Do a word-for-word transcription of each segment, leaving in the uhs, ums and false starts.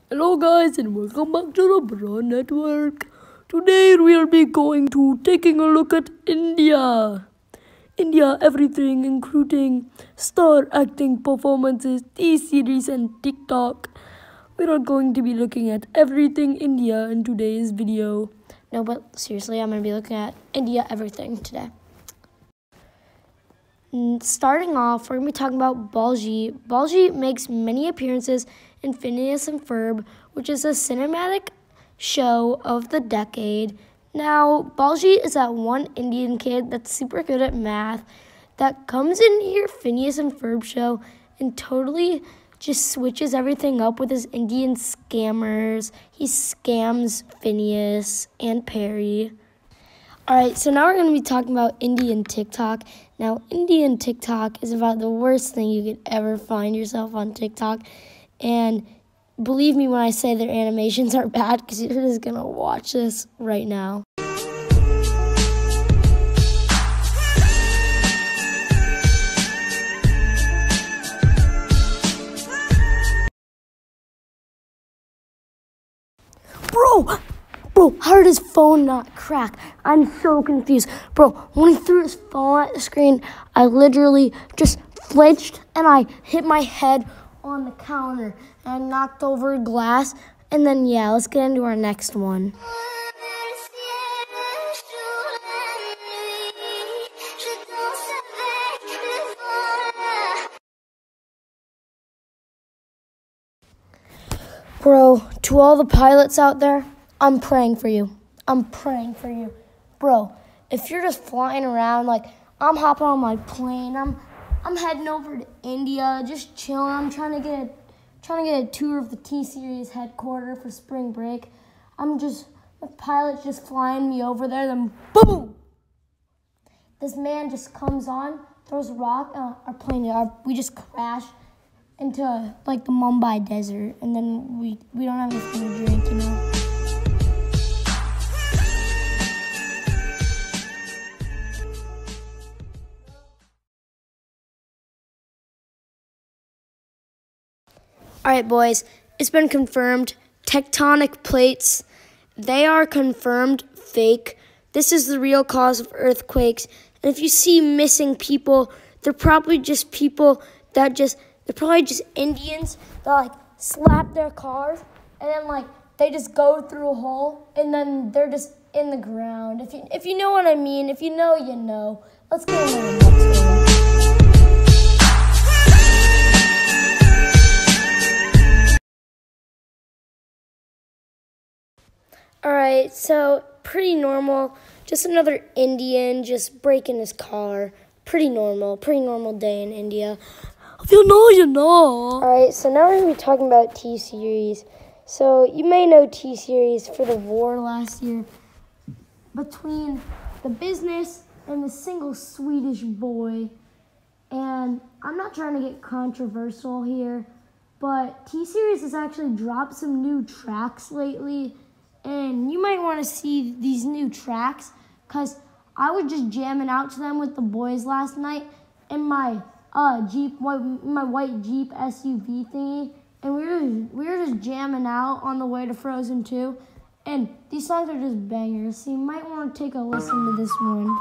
Hello guys and welcome back to the Brown Network. Today we'll be going to taking a look at India. India everything including star acting performances, T-series and TikTok. We are going to be looking at everything India in today's video. No, but seriously, I'm going to be looking at India everything today. Starting off, we're going to be talking about Balji. Balji makes many appearances in Phineas and Ferb, which is a cinematic show of the decade. Now, Balji is that one Indian kid that's super good at math that comes in here Phineas and Ferb show and totally just switches everything up with his Indian scammers. He scams Phineas and Perry. Alright, so now we're going to be talking about Indian TikTok. Now, Indian TikTok is about the worst thing you could ever find yourself on TikTok. And believe me when I say their animations are bad, because you're just going to watch this right now. Bro! Bro, how did his phone not crack? I'm so confused. Bro, when he threw his phone at the screen, I literally just flinched and I hit my head on the counter. And I knocked over a glass. And then, yeah, let's get into our next one. Bro, to all the pilots out there, I'm praying for you. I'm praying for you. Bro, if you're just flying around, like, I'm hopping on my plane, I'm I'm heading over to India, just chilling. I'm trying to get a, trying to get a tour of the T-Series headquarters for spring break. I'm just, the pilot's just flying me over there, then boom! This man just comes on, throws a rock, uh, our plane, our, we just crash into, like, the Mumbai desert, and then we, we don't have anything to drink, you know? All right, boys, it's been confirmed. Tectonic plates, they are confirmed fake. This is the real cause of earthquakes. And if you see missing people, they're probably just people that just, they're probably just Indians that, like, slap their cars and then, like, they just go through a hole and then they're just in the ground. If you, if you know what I mean, if you know, you know. Let's get into the next one. Alright, so pretty normal. Just another Indian just breaking his car. Pretty normal. Pretty normal day in India. If you know, you know. Alright, so now we're going to be talking about T-Series. So you may know T-Series for the war last year between the business and the single Swedish boy. And I'm not trying to get controversial here, but T-Series has actually dropped some new tracks lately. And you might want to see these new tracks because I was just jamming out to them with the boys last night in my uh, Jeep, my white Jeep S U V thingy. And we were, we were just jamming out on the way to Frozen two. And these songs are just bangers, so you might want to take a listen to this one.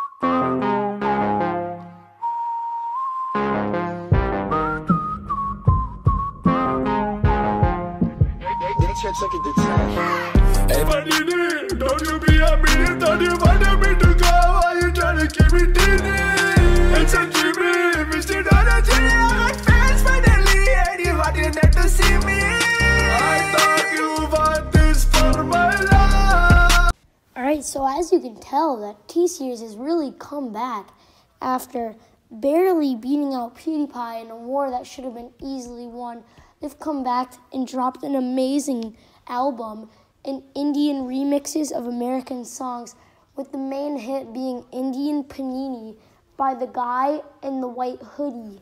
Hey, but you did, don't you be a minute, don't you want me to go? Why you trying to keep me dinner? It's a dream, Mister Donald J. I got fans finally, and you wanted not to see me. I thought you want this for my love. Alright, so as you can tell, that T-Series has really come back after barely beating out PewDiePie in a war that should have been easily won. They've come back and dropped an amazing album and Indian remixes of American songs, with the main hit being Indian Panini by the guy in the white hoodie.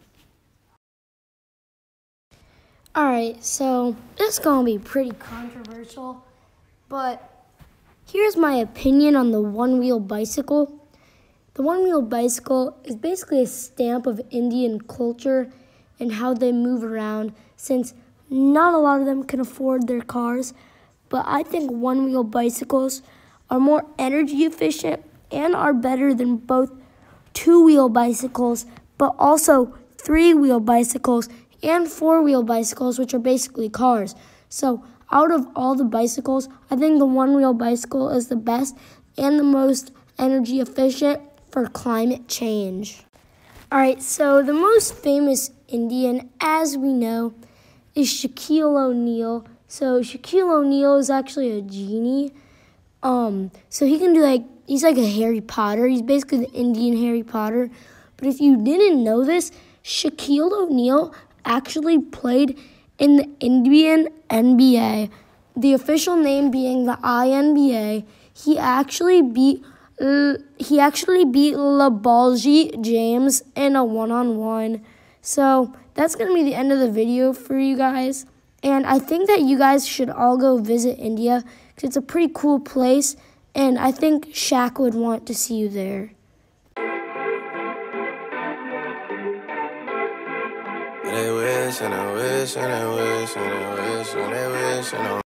Alright, so it's going to be pretty controversial, but here's my opinion on the one-wheel bicycle. The one-wheel bicycle is basically a stamp of Indian culture and how they move around, since not a lot of them can afford their cars, but I think one-wheel bicycles are more energy efficient and are better than both two-wheel bicycles, but also three-wheel bicycles and four-wheel bicycles, which are basically cars. So out of all the bicycles, I think the one-wheel bicycle is the best and the most energy efficient for climate change. All right, so the most famous Indian, as we know, is Shaquille O'Neal. So Shaquille O'Neal is actually a genie. Um, so he can do like, he's like a Harry Potter. He's basically the Indian Harry Potter. But if you didn't know this, Shaquille O'Neal actually played in the Indian N B A, the official name being the I N B A. He actually beat uh, he actually beat LeBron James in a one-on-one. So that's gonna be the end of the video for you guys. And I think that you guys should all go visit India because it's a pretty cool place. And I think Shaq would want to see you there. They wish and I wish and I wish and I wish and I wish and I